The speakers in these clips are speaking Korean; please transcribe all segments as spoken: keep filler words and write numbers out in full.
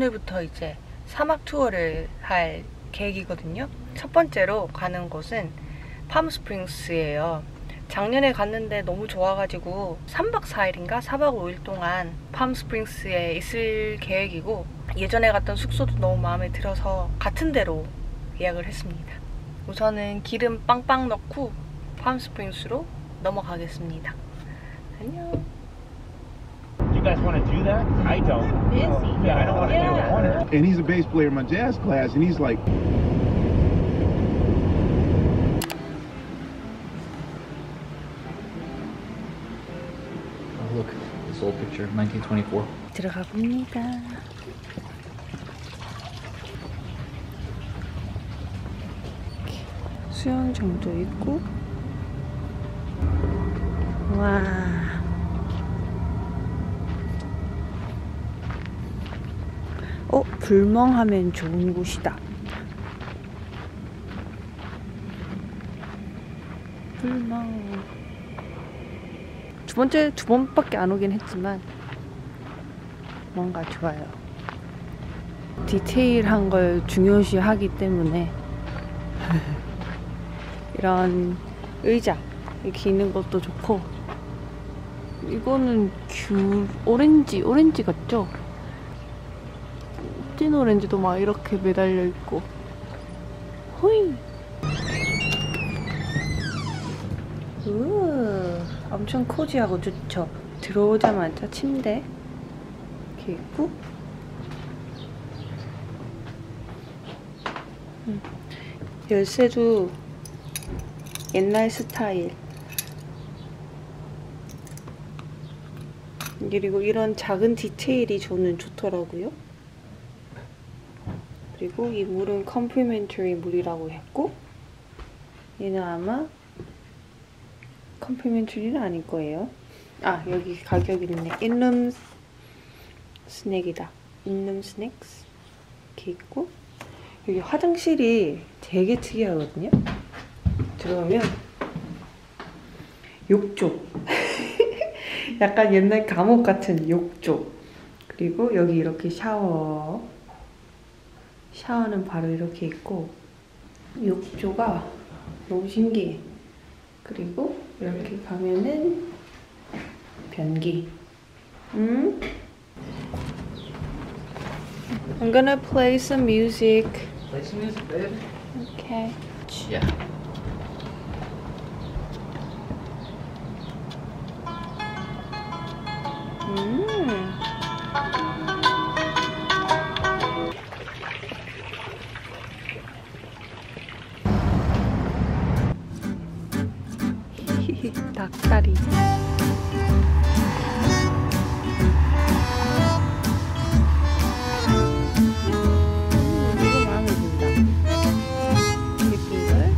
오늘부터 이제 사막 투어를 할 계획이거든요. 첫 번째로 가는 곳은 팜스프링스예요. 작년에 갔는데 너무 좋아가지고 삼 박 사 일인가 사 박 오 일 동안 팜스프링스에 있을 계획이고, 예전에 갔던 숙소도 너무 마음에 들어서 같은 데로 예약을 했습니다. 우선은 기름 빵빵 넣고 팜스프링스로 넘어가겠습니다. 안녕. You guys want to do that? I don't. Busy. Yeah, I don't want to Yeah. do it. And he's a bass player in my jazz class, and he's like, Oh, look, this old picture, nineteen twenty-four. 들어가 봅니다. 수영장도 있고, 와, 어, 불멍하면 좋은 곳이다. 불멍. 두 번째, 두 번밖에 안 오긴 했지만 뭔가 좋아요. 디테일한 걸 중요시 하기 때문에 이런 의자 이렇게 있는 것도 좋고, 이거는 귤 오렌지 오렌지 같죠? 찐 오렌지도 막 이렇게 매달려 있고, 호이. 우, 엄청 코지하고 좋죠. 들어오자마자 침대 이렇게 있고, 음. 열쇠도 옛날 스타일. 그리고 이런 작은 디테일이 저는 좋더라고요. 그리고 이 물은 컴플리멘터리 물이라고 했고, 얘는 아마 컴플리멘터리는 아닐 거예요. 아, 여기 가격이 있네. 인룸 스낵이다. 인룸 스낵스 이렇게 있고, 여기 화장실이 되게 특이하거든요. 들어오면 욕조. 약간 옛날 감옥 같은 욕조. 그리고 여기 이렇게 샤워. 샤워는 바로 이렇게 있고, 욕조가 너무 신기해. 그리고 이렇게 가면은 변기. 음? I'm gonna play some music. Play some music, babe. Okay. Yeah. 음. 닭다리. 음, 이거 마음에 든다. 예쁜 걸.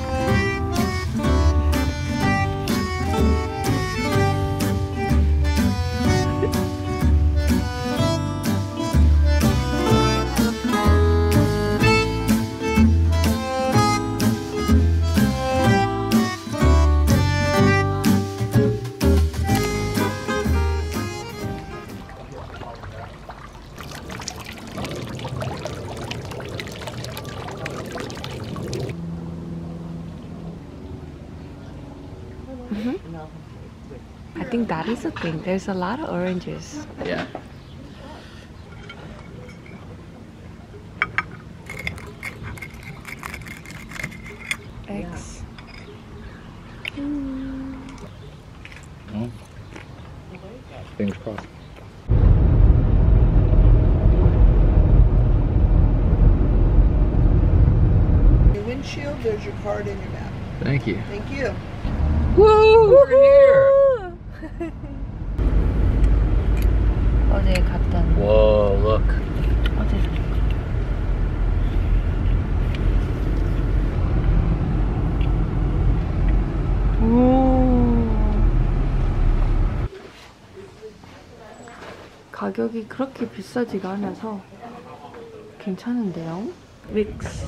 I think that is the thing. There's a lot of oranges. Yeah. X. Well, fingers crossed. Your windshield, there's your card and your map. Thank you. Thank you. Woo! We're here. 어제 갔던 Whoa, look. 어제 오, 가격이 그렇게 비싸지가 않아서 괜찮은데요? 윅스.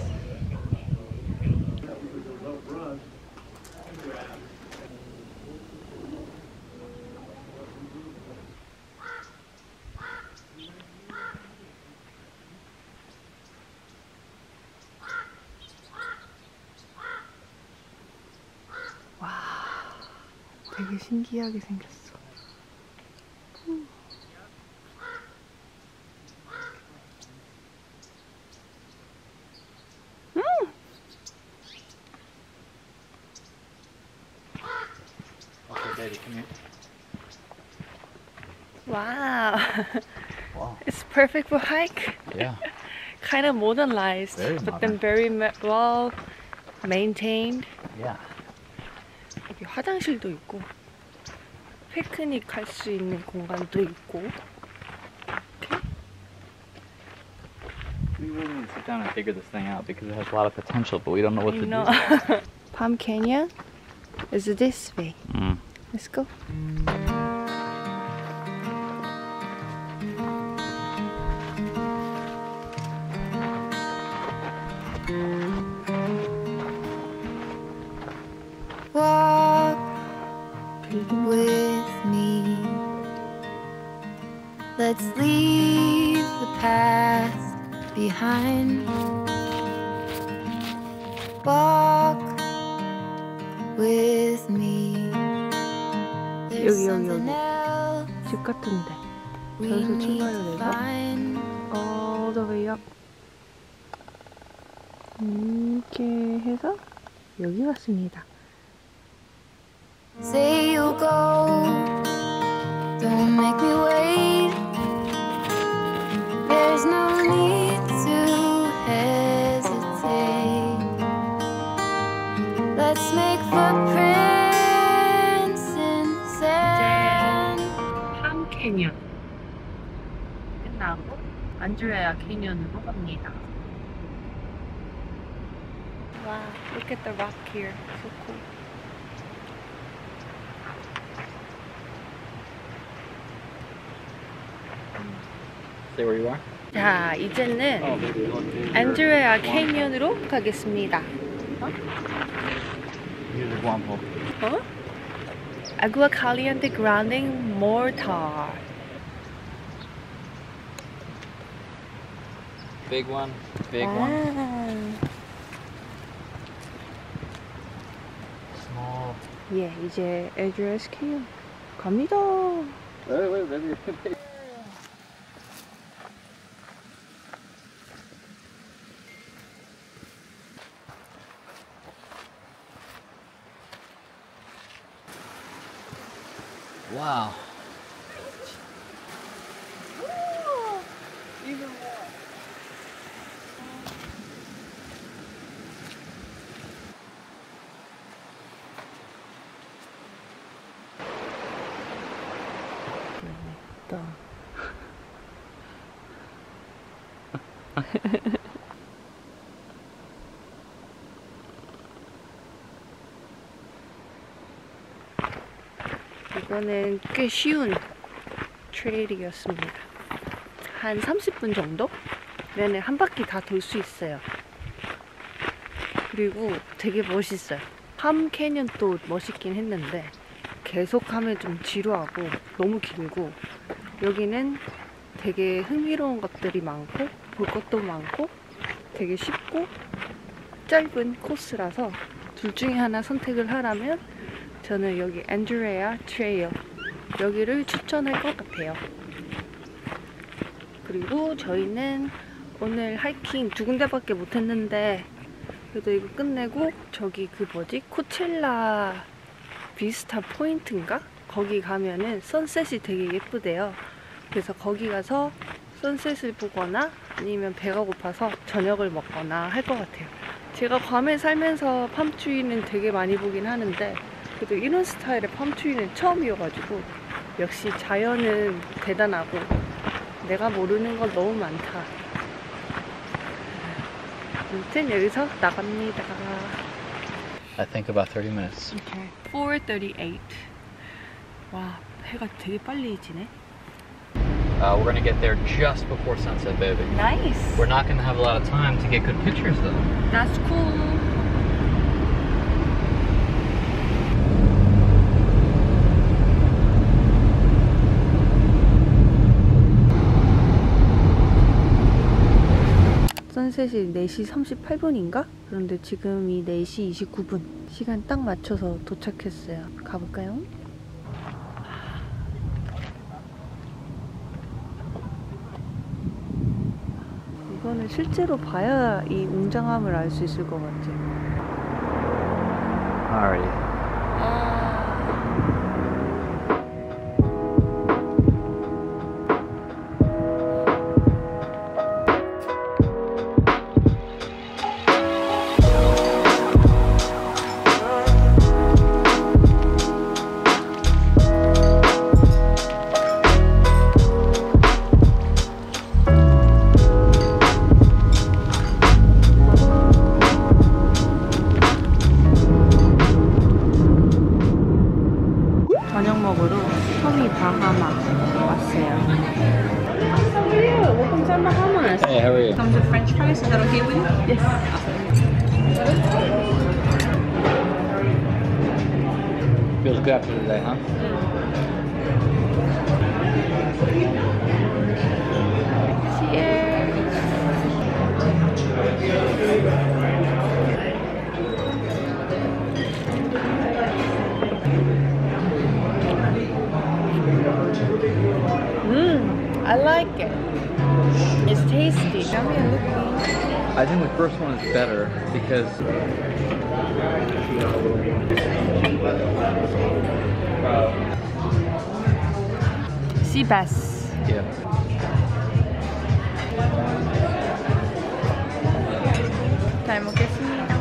되게 신기하게 생겼어. 음. 음! Okay, baby, come here. Wow. Wow. It's perfect for hike. Yeah. Kind of modernized, Very but then modern. very ma- well maintained. Yeah. 여기 화장실도 있고 피크닉 할 수 있는 공간도 있고. We really need to sit down and figure this thing out because it has a lot of potential, but we don't know what I to know. do. Palm Canyon is this way. Mm. Let's go. Walk with me. Let's leave the past behind. Walk with me. There's 여기, 여기, something 여기. else 집 같은데. we 저기서 need 출발을 to 해서 find. all the way up. 이렇게 해서 여기 왔습니다. Say you'll go, don't make me wait. There's no need to hesitate. Let's make footprints in sand. 팜 캐년 끝나고 안드레아 캐년으로 갑니다. Wow, look at the rock here. So cool. Stay where you are. 자, 이제는 Oh, baby, look. 안드레아 캐년으로 가겠습니다. Here's the Guampo. 어? Agua Caliente Grande Mortar. Big one, big one. 아, Small. 예, 이제 에드레스 캐년 갑니다. Wait, wait, baby. Wow. 또. 이거는 꽤 쉬운 트레일이었습니다. 한 삼십 분 정도? 면은 한 바퀴 다 돌 수 있어요. 그리고 되게 멋있어요. 팜 캐년도 멋있긴 했는데 계속 하면 좀 지루하고 너무 길고, 여기는 되게 흥미로운 것들이 많고 볼 것도 많고 되게 쉽고 짧은 코스라서 둘 중에 하나 선택을 하라면 저는 여기 안드레아 트레일 여기를 추천할 것 같아요. 그리고 저희는 오늘 하이킹 두 군데밖에 못했는데 그래도 이거 끝내고 저기 그 뭐지? 코첼라 비스타 포인트인가? 거기 가면은 선셋이 되게 예쁘대요. 그래서 거기 가서 선셋을 보거나 아니면 배가 고파서 저녁을 먹거나 할 것 같아요. 제가 괌에 살면서 팜트리는 되게 많이 보긴 하는데 그래도 이런 스타일의 팜트리는 처음이어가지고 역시 자연은 대단하고 내가 모르는 건 너무 많다. 아무튼 여기서 나갑니다. I think about thirty minutes. Okay. four thirty-eight. 와, 해가 되게 빨리 지네. Uh, we're gonna get there just before sunset, baby. Nice. We're not gonna have a lot of time to get good pictures, though. That's cool. 선셋이 네 시 삼십팔 분인가? 그런데 지금이 네 시 이십구 분. 시간 딱 맞춰서 도착했어요. 가볼까요? 이거는 실제로 봐야 이 웅장함을 알 수 있을 것 같아. Alright. 아... 저녁 먹으러 섬이 바하마 왔어요. Hey, how are you? Comes with French fries. Is that okay with you? Yes. Feels good after today, huh? Mmm, I like it. It's tasty. Yummy and looking. I think the first one is better because Sea bass. yeah. 잘 먹겠습니다.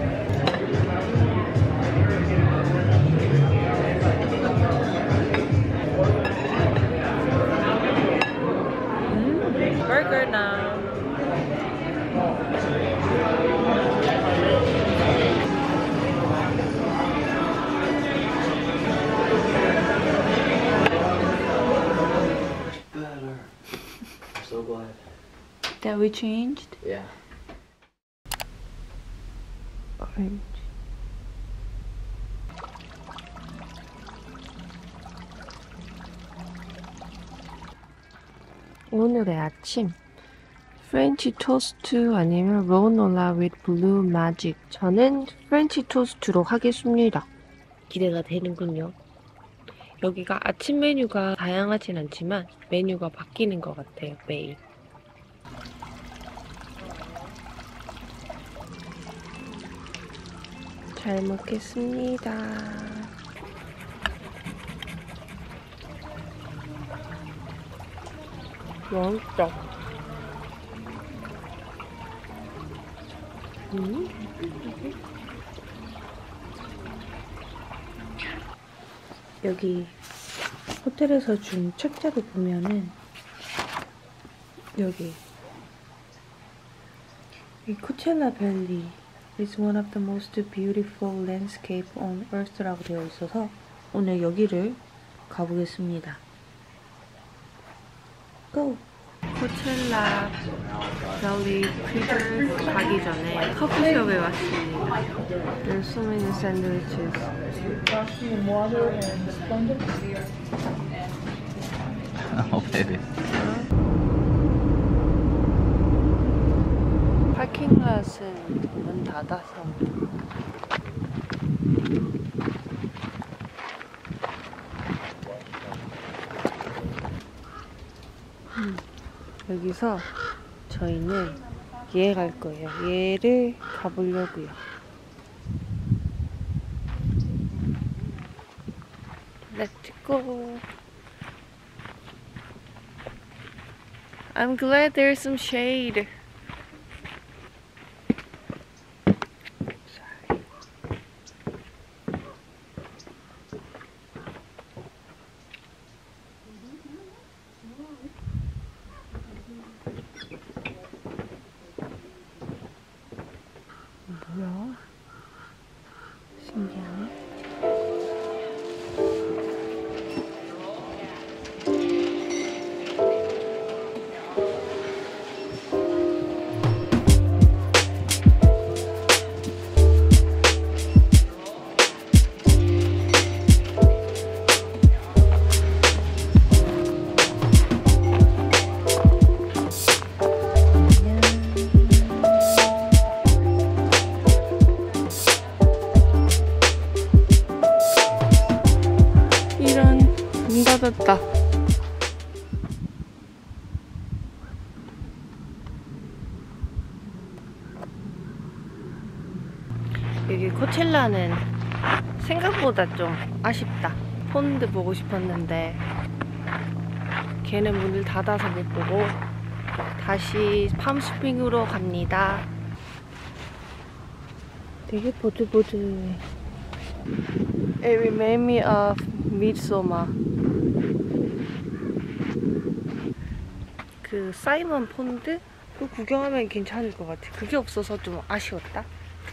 음, burger now. Better. I'm so glad. That we changed. Yeah. Orange. 오늘의 아침 프렌치 토스트 아니면 로노라 with blue magic. 저는 프렌치 토스트로 하겠습니다. 기대가 되는군요. 여기가 아침 메뉴가 다양하진 않지만 메뉴가 바뀌는 것 같아요, 매일. 잘 먹겠습니다. 맛있다. 음? 여기 호텔에서 준 책자를 보면은 여기 이 코첼라 밸리 is one of the most beautiful landscape on earth라고 되어 있어서 오늘 여기를 가보겠습니다. Go! 코첼라 밸리 크리즈 가기 전에 커피숍에 왔습니다. There's so many sandwiches. Coffee and water and sponge. Oh, baby. 파킹랏은 문 닫아서 음, 여기서 저희는 얘 갈 거예요. 얘를 가보려고요. Let's go. I'm glad there's some shade. 뭐야? 신기하네. 여기 코첼라는 생각보다 좀 아쉽다. 폰드 보고 싶었는데 걔는 문을 닫아서 못 보고 다시 팜스프링으로 갑니다. 되게 보들보들해. It reminded me of Midsommar. 그 사이먼 폰드? 그거 구경하면 괜찮을 것 같아. 그게 없어서 좀 아쉬웠다.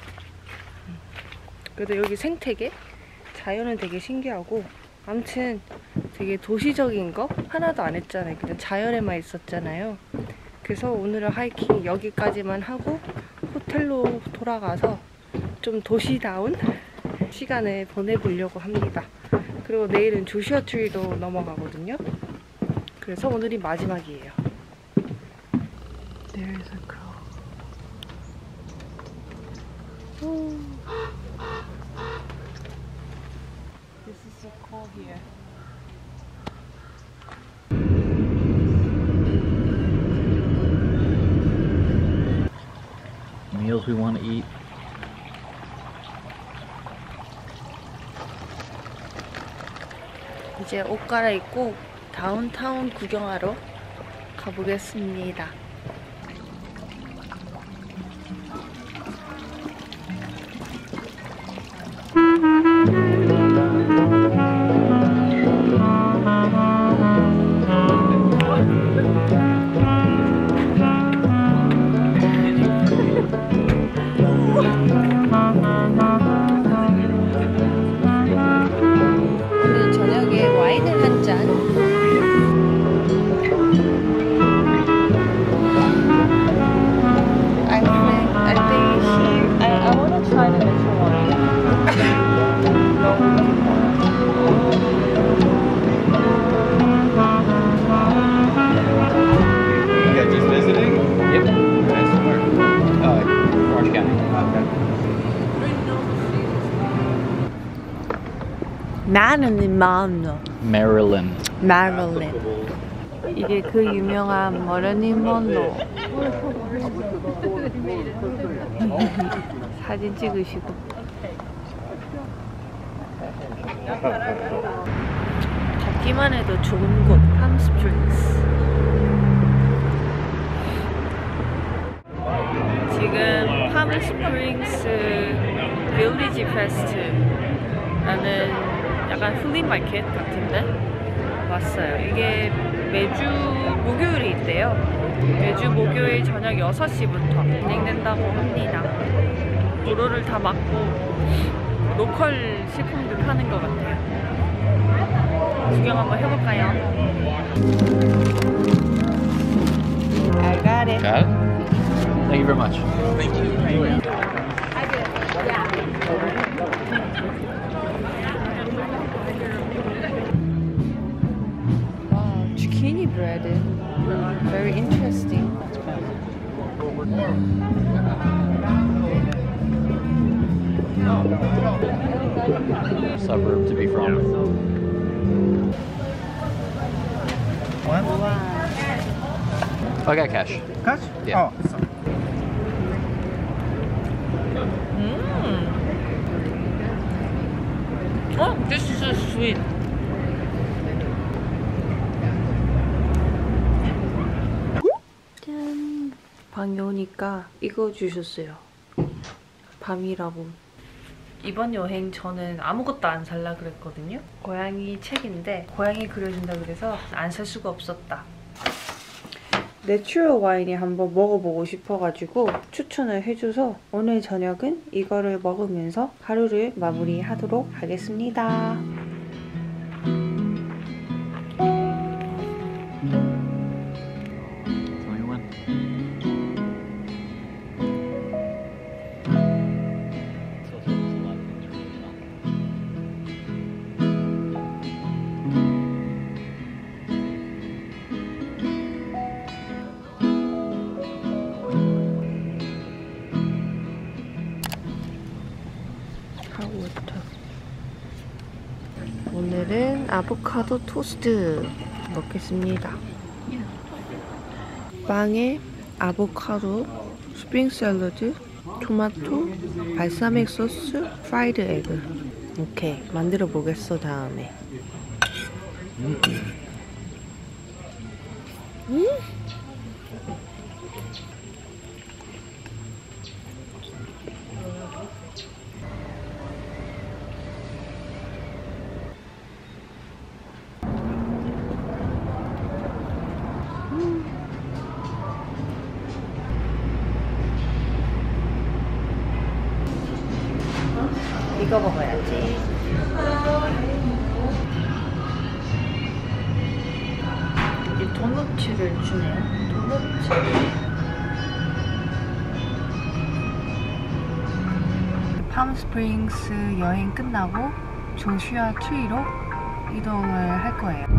그래도 여기 생태계? 자연은 되게 신기하고, 아무튼 되게 도시적인 거 하나도 안 했잖아요. 그냥 자연에만 있었잖아요. 그래서 오늘은 하이킹 여기까지만 하고 호텔로 돌아가서 좀 도시다운 시간을 보내보려고 합니다. 그리고 내일은 조슈아 트리도 넘어가거든요. 그래서 오늘이 마지막이에요. There's a crow. This is so cold here. Meals we want to eat. 이제 옷 갈아입고 다운타운 구경하러 가보겠습니다. 오늘 저녁에 와인을 한 잔. I think I think he I I want to try the natural wine. You guys just visiting? Yep. Nice work. Uh, Orange County. Okay. 나는 마음로 Maryland. 마릴린. 이게 그 유명한 머리닌 먼로. 사진 찍으시고. 걷기만 해도 좋은 곳, 팜스프링스. 지금 팜스프링스 빌리지 페스트라는 약간 플리마켓 같은데 왔어요. 이게 매주 목요일이 있대요. 매주 목요일 저녁 여섯 시부터 진행된다고 합니다. 도로를 다 막고 로컬 식품들 파는 것 같아요. 구경 한번 해볼까요? I got it. Got it? Thank you very much. Thank you. Wow, zucchini bread. Very interesting. Suburb to be from. I got cash. Cash? Yeah. Oh, sorry. Oh, this is so sweet. 짠. 방에 오니까 이거 주셨어요. 밤이라고. 이번 여행 저는 아무것도 안 살라 그랬거든요. 고양이 책인데 고양이 그려준다 그래서 안 살 수가 없었다. 내추럴 와인이 한번 먹어보고 싶어가지고 추천을 해줘서 오늘 저녁은 이거를 먹으면서 하루를 마무리하도록 하겠습니다. Tell me when. 오늘은 아보카도 토스트 먹겠습니다. 빵에 아보카도, 스프링 샐러드, 토마토, 발사믹 소스, 프라이드 에그. 오케이, 만들어 보겠어 다음에. 음. 이거 먹어야지. 이 도넛을 주네요. 도넛. 팜스프링스 여행 끝나고 조슈아 트리로 이동을 할 거예요.